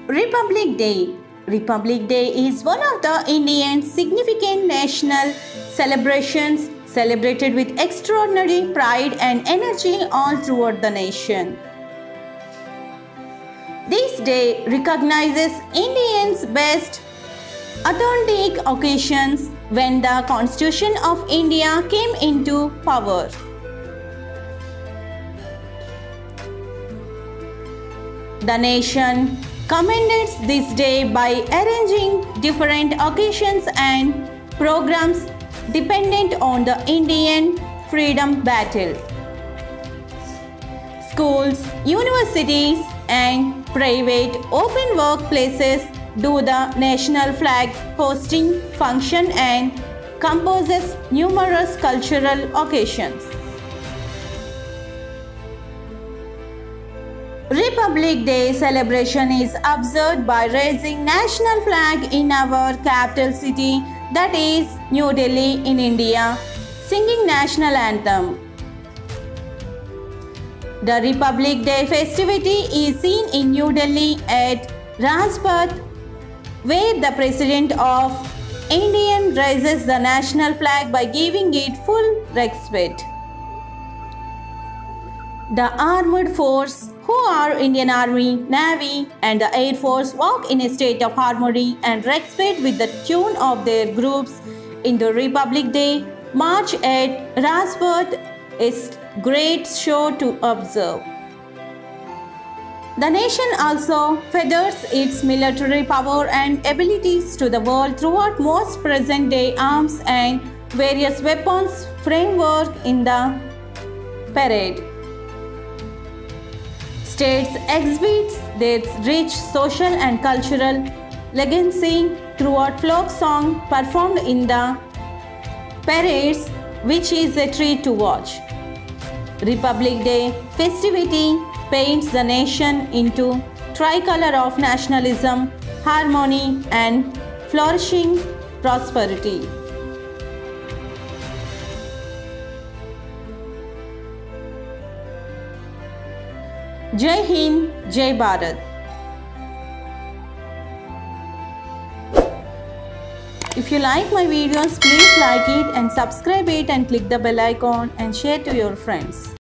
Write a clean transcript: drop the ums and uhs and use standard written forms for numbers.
Republic Day. Republic Day is one of the Indian significant national celebrations celebrated with extraordinary pride and energy all throughout the nation. This day recognizes Indians' best authentic occasions when the Constitution of India came into power. The nation commemorates this day by arranging different occasions and programs dependent on the Indian freedom battle. Schools, universities, and private open workplaces do the national flag hosting function and composes numerous cultural occasions. Republic Day celebration is observed by raising national flag in our capital city, that is New Delhi in India, singing national anthem. The Republic Day festivity is seen in New Delhi at Rajpath, where the President of India raises the national flag by giving it full respect. The armed force, who are Indian Army, Navy, and the Air Force, walk in a state of harmony and respect with the tune of their groups in the Republic Day march at Rajpath is great show to observe. The nation also feathers its military power and abilities to the world throughout most present-day arms and various weapons framework in the parade. States exhibits their rich social and cultural legacy throughout folk song performed in the parades, which is a treat to watch. Republic Day festivity paints the nation into tricolor of nationalism, harmony, and flourishing prosperity. Jai Hind, Jai Bharat. If you like my videos, please like it and subscribe it and click the bell icon and share to your friends.